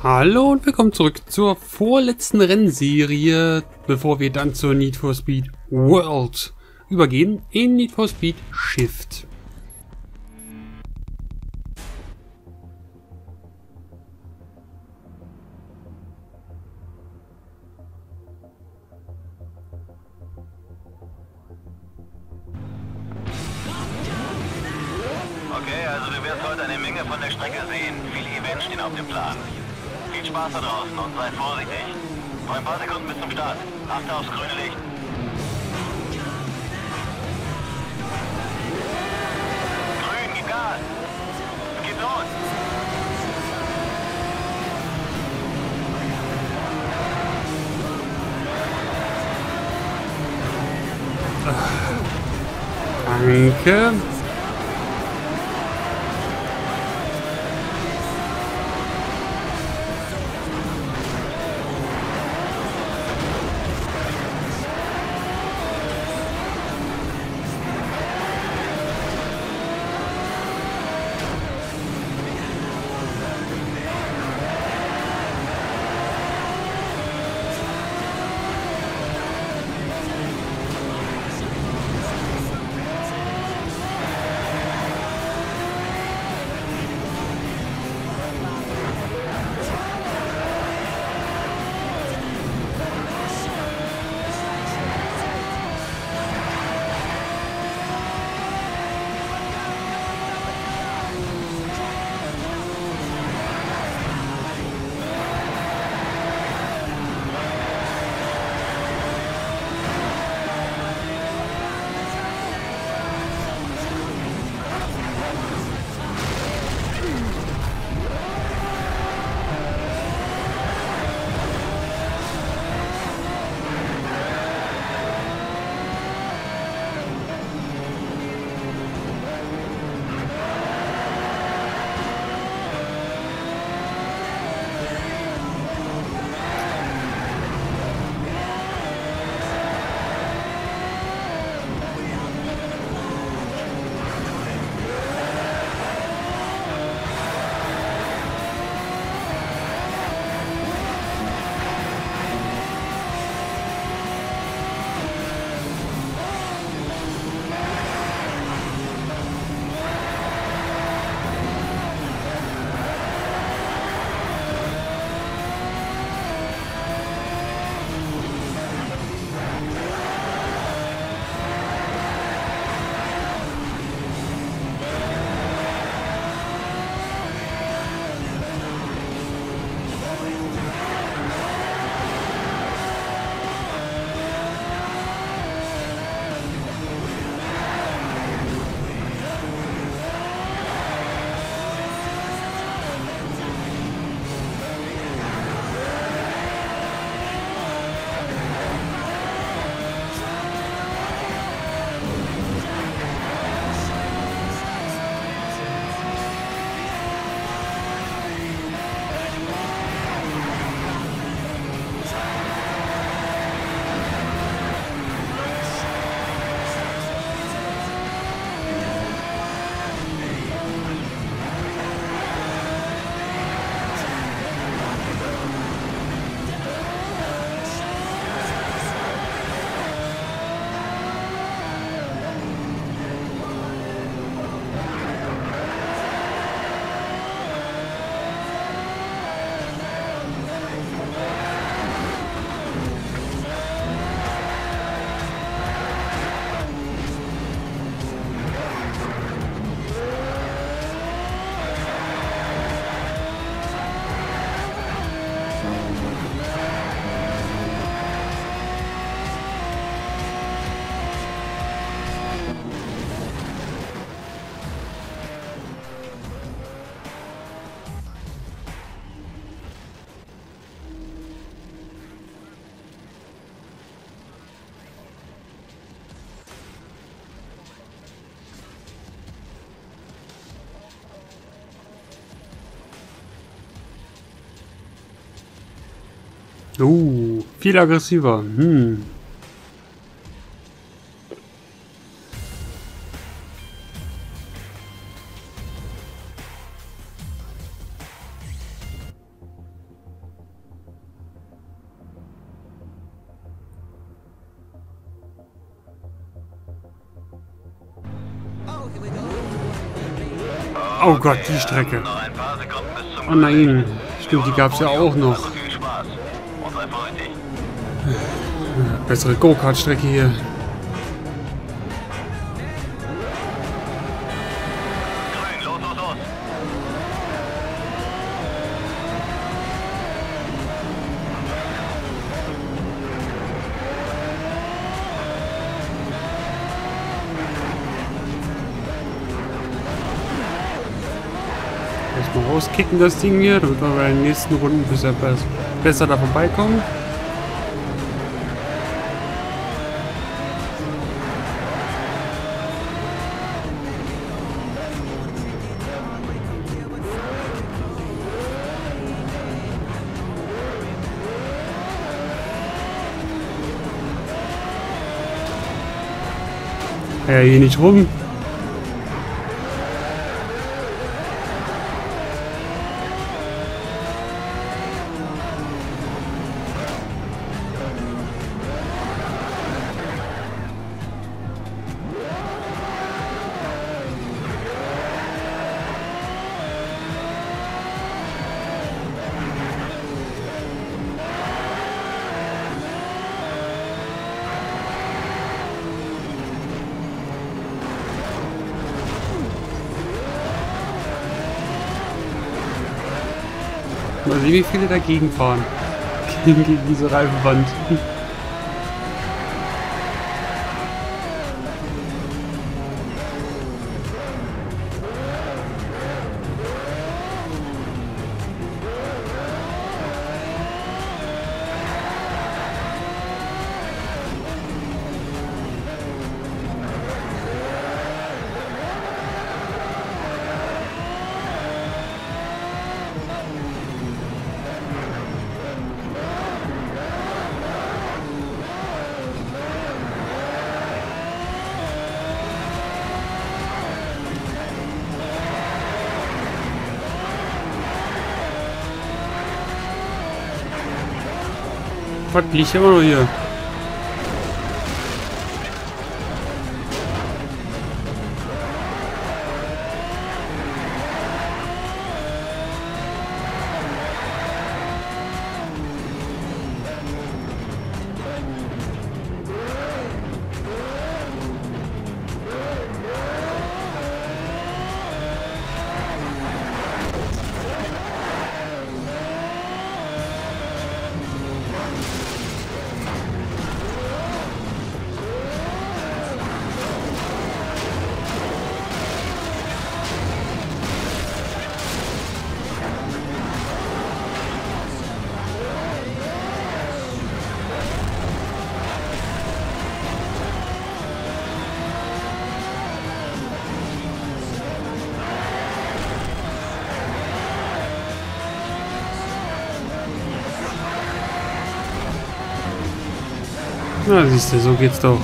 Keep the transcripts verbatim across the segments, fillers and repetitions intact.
Hallo und willkommen zurück zur vorletzten Rennserie, bevor wir dann zur Need for Speed World übergehen, in Need for Speed Shift. Okay, also du wirst heute eine Menge von der Strecke sehen. Viele Events stehen auf dem Plan. Viel Spaß da draußen und sei vorsichtig. Noch ein paar Sekunden bis zum Start. Achte aufs grüne Licht. Grün, gib Gas. Es geht los. Danke. Uh, viel aggressiver. Hm. Oh Gott, die Strecke. Noch ein paar Sekunden bis zum Oh nein, stimmt, die gab es ja auch noch. Also viel Spaß. Und sei vorsichtig. Bessere Go-Kart-Strecke hier. Grün, los, los, los. Erstmal rauskicken das Ding hier, damit wir bei den nächsten Runden besser, besser da vorbeikommen. Ja, hier nicht rum. Mal sehen, wie viele dagegen fahren. Gegen, gegen diese Reifenwand. Was liegt immer noch hier? Na, siehst du, so geht's doch.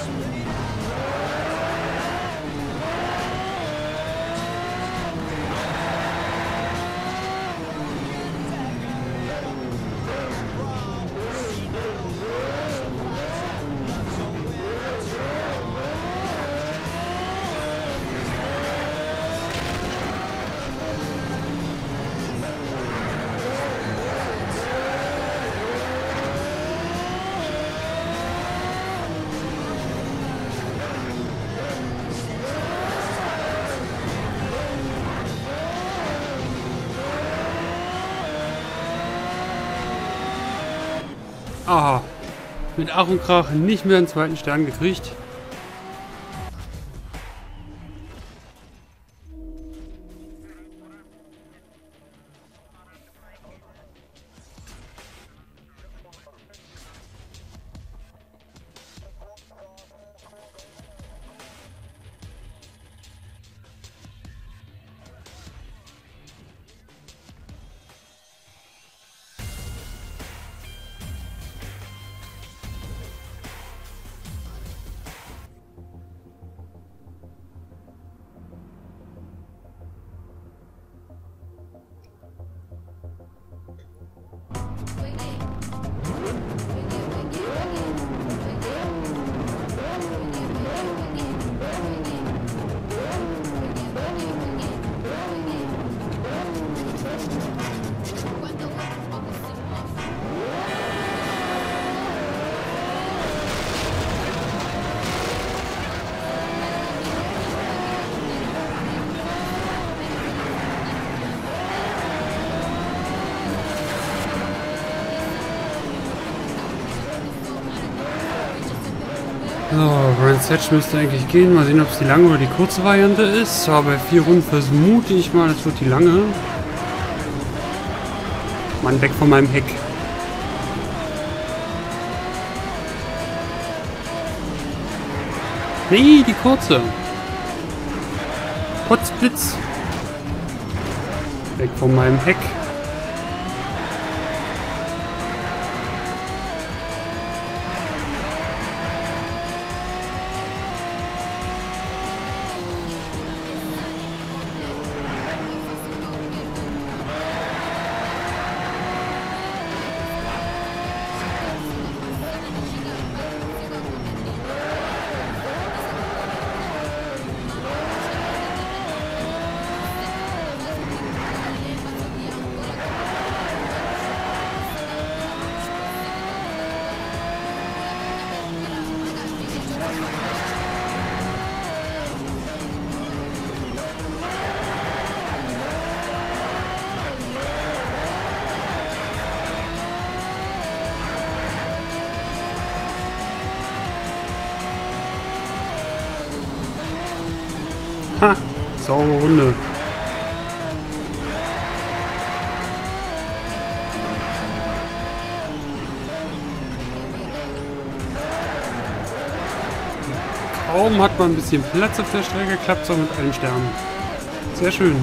Aha. Mit Ach und Krach nicht mehr einen zweiten Stern gekriegt. So, Brands Hatch müsste eigentlich gehen. Mal sehen, ob es die lange oder die kurze Variante ist. Aber bei vier Runden vermute ich mal, es wird die lange. Mann, weg von meinem Heck. Nee, die kurze. Potzblitz. Weg von meinem Heck. Ha! Saure Runde. Kaum hat man ein bisschen Platz auf der Strecke, klappt es auch mit allen Sternen. Sehr schön.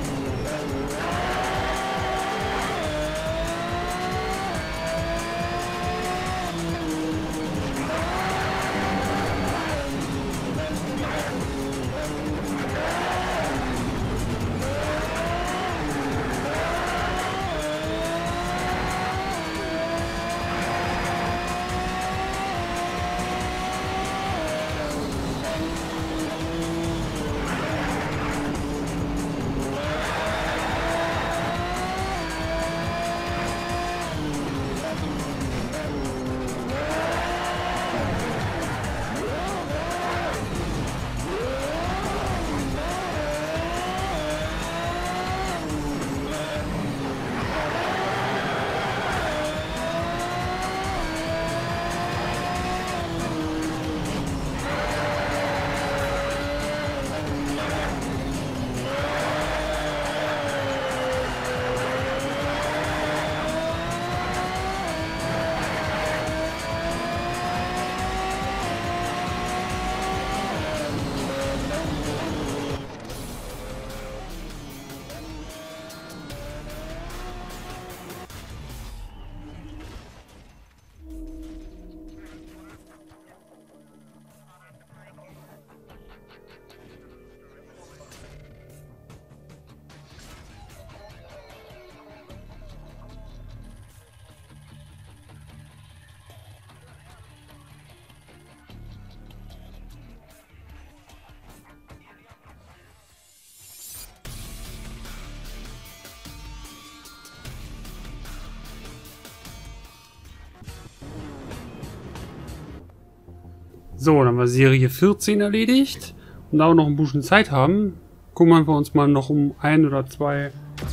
So, dann haben wir Serie vierzehn erledigt. Und da wir noch ein bisschen Zeit haben, gucken wir uns mal noch um ein oder zwei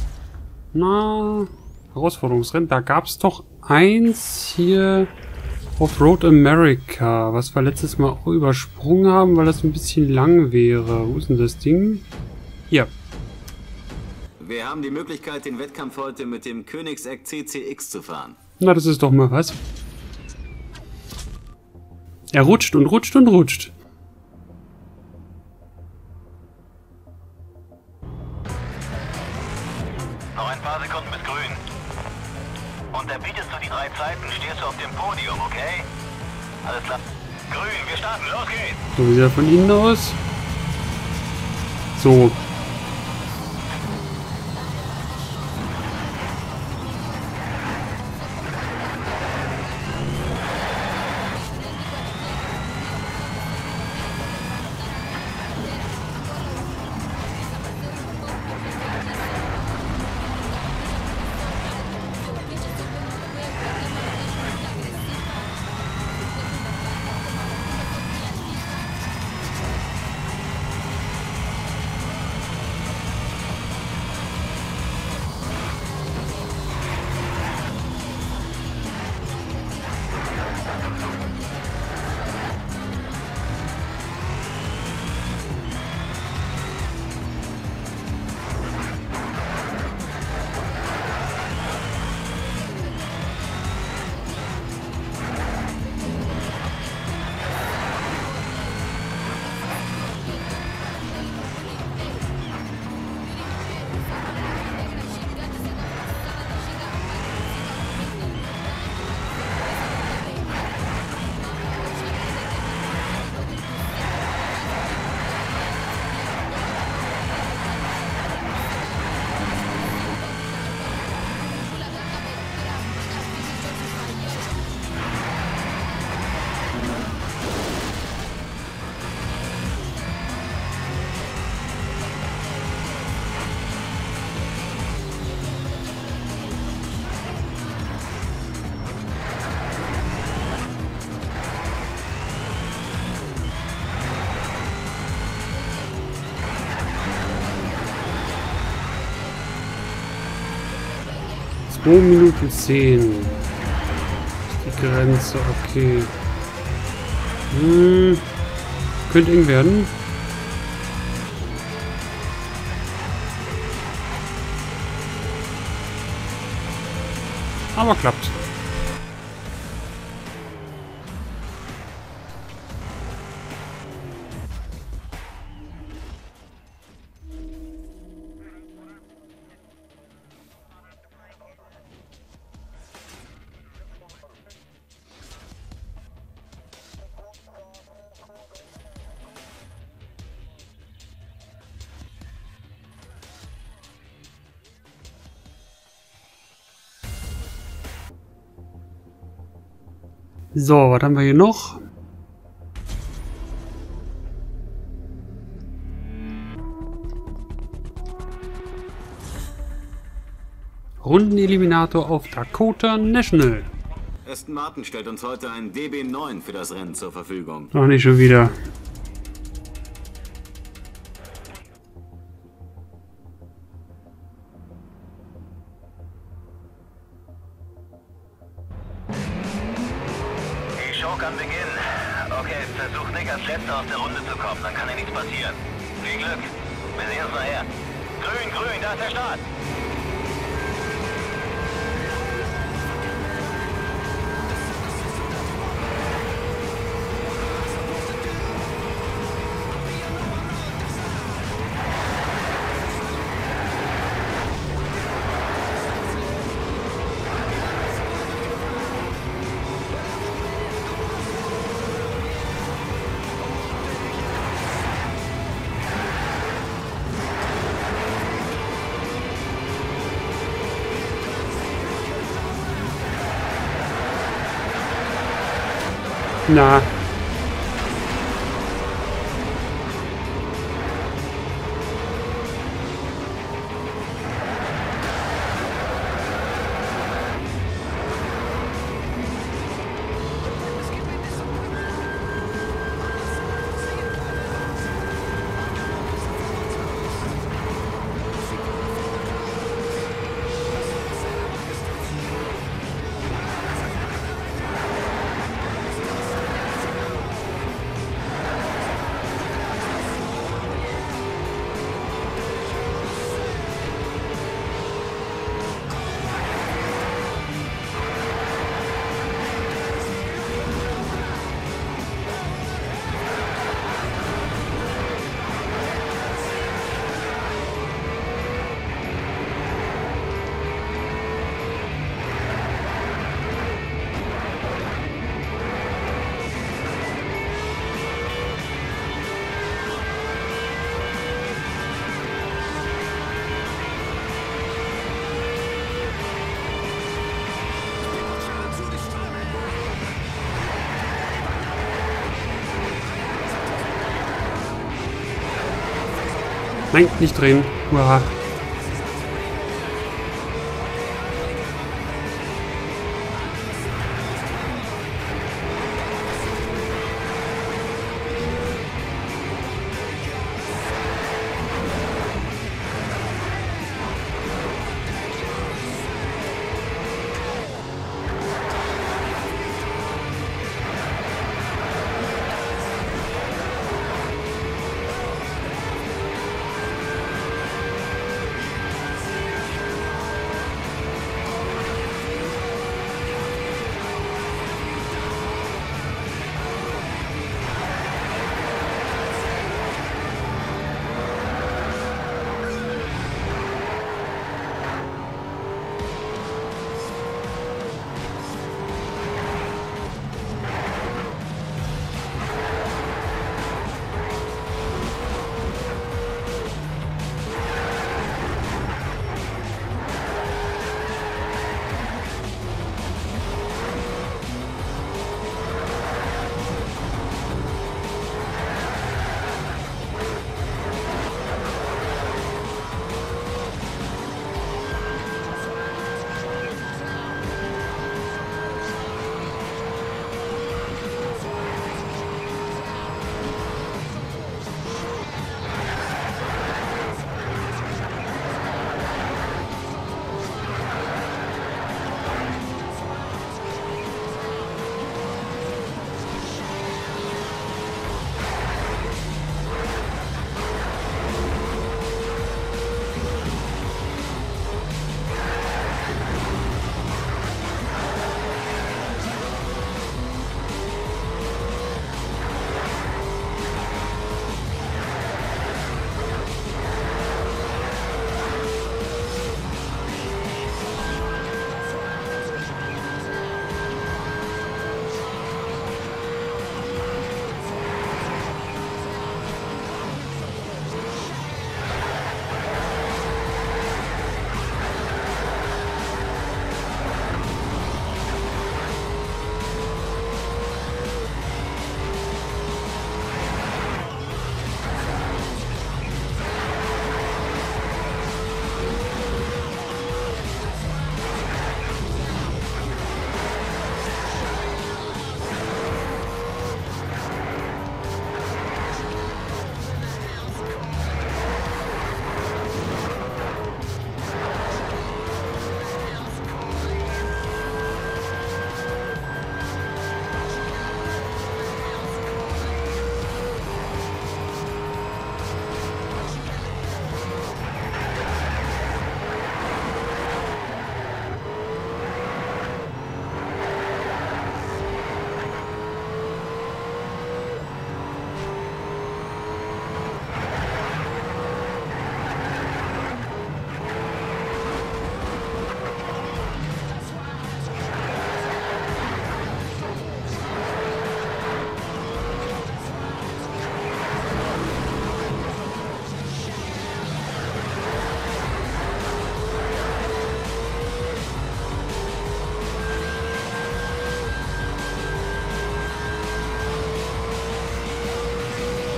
na, Herausforderungsrennen. Da gab es doch eins hier auf Road America, was wir letztes Mal auch übersprungen haben, weil das ein bisschen lang wäre. Wo ist denn das Ding? Hier. Wir haben die Möglichkeit, den Wettkampf heute mit dem Koenigsegg C C X zu fahren. Na, das ist doch mal was. Er rutscht und rutscht und rutscht. Noch ein paar Sekunden bis grün. Und erbietest du die drei Zeiten, stehst du auf dem Podium, okay? Alles klar. Grün, wir starten, los geht's! So, wie sieht er von innen aus? So. zwei Minuten zehn. Die Grenze, okay. Hm. Könnte eng werden. Aber klappt. So, was haben wir hier noch? Rundeneliminator auf Dakota National. Aston Martin stellt uns heute einen D B neun für das Rennen zur Verfügung. Noch nicht schon wieder. Die Show kann beginnen. Okay, versuch Nick als Letzter aus der Runde zu kommen, dann kann dir nichts passieren. Viel Glück. Wir sehen uns nachher. Grün, grün, da ist der Start. Na. Nein, nicht drehen. Uah.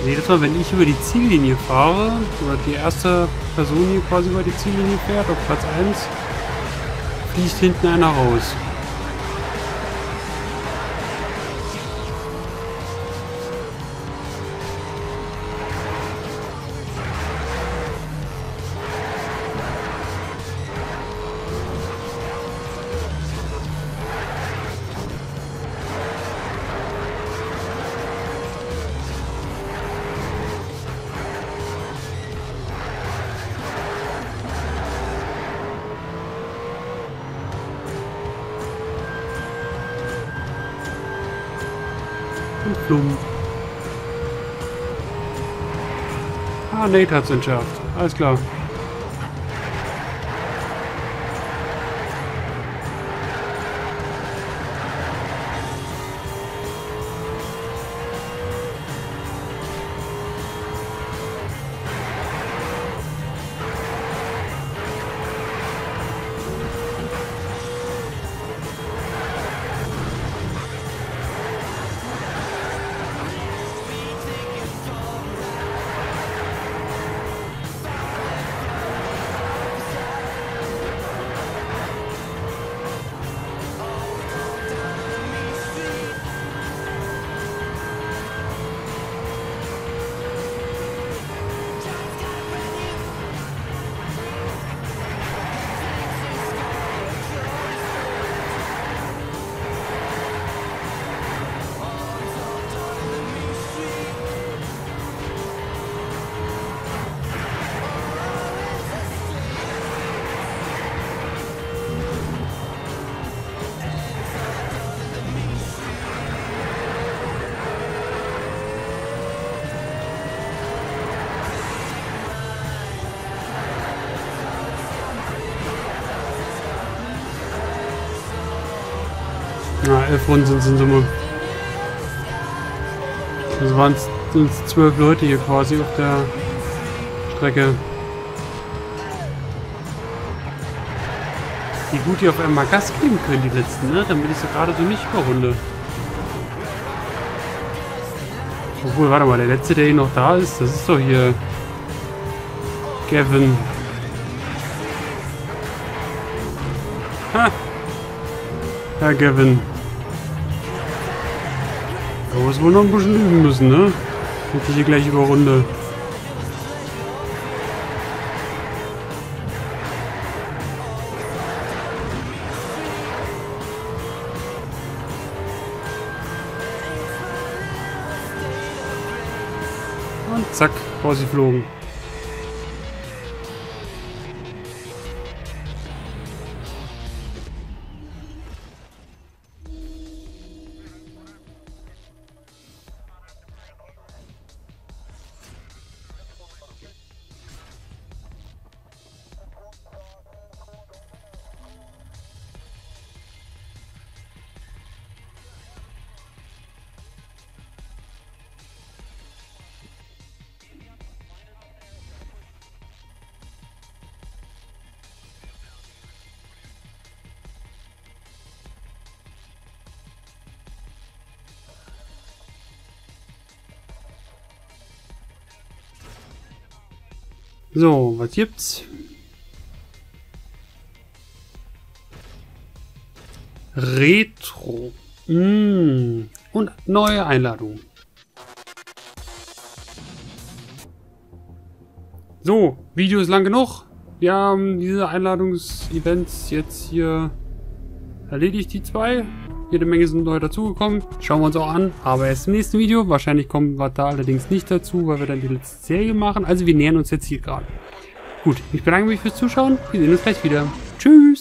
jedes Mal, wenn ich über die Ziellinie fahre, oder die erste Person hier quasi über die Ziellinie fährt, auf Platz eins, fliegt hinten einer raus. Blumen. Ah, Nate hat's entschärft. Alles klar. Na, elf Runden sind es in Summe. Das waren es zwölf Leute hier quasi auf der Strecke. Wie gut die auf einmal Gas geben können, die letzten, ne? Dann bin ich so gerade so nicht überrunde. Obwohl, warte mal, der letzte, der hier noch da ist, das ist doch hier Gavin. Ha! Ja, Gavin. Da muss wohl noch ein bisschen üben müssen, ne? Jetzt hier gleich über Runde. Und zack, rausgeflogen. So, was gibt's? Retro. Mm. Und neue Einladung. So, Video ist lang genug. Wir haben diese Einladungsevents jetzt hier erledigt, die zwei. Jede Menge sind neu dazugekommen. Schauen wir uns auch an. Aber erst im nächsten Video. Wahrscheinlich kommen wir da allerdings nicht dazu, weil wir dann die letzte Serie machen. Also wir nähern uns jetzt hier gerade. Gut, ich bedanke mich fürs Zuschauen. Wir sehen uns gleich wieder. Tschüss.